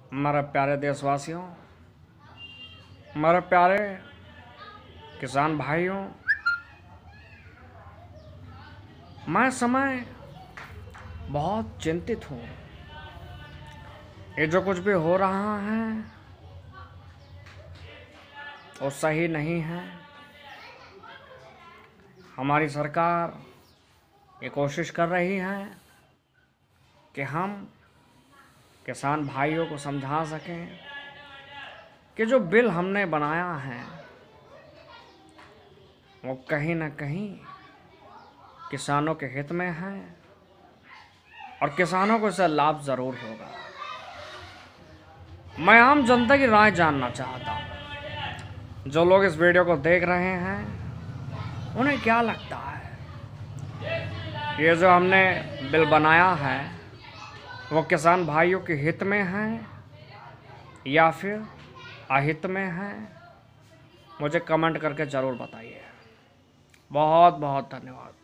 मेरे प्यारे देशवासियों, मेरे प्यारे किसान भाइयों, मैं समय बहुत चिंतित हूँ। ये जो कुछ भी हो रहा है वो सही नहीं है। हमारी सरकार ये कोशिश कर रही है कि हम किसान भाइयों को समझा सकें कि जो बिल हमने बनाया है वो कहीं ना कहीं किसानों के हित में है और किसानों को इससे लाभ ज़रूर होगा। मैं आम जनता की राय जानना चाहता हूँ। जो लोग इस वीडियो को देख रहे हैं उन्हें क्या लगता है, ये जो हमने बिल बनाया है वो किसान भाइयों के हित में है या फिर अहित में है? मुझे कमेंट करके ज़रूर बताइए। बहुत बहुत धन्यवाद।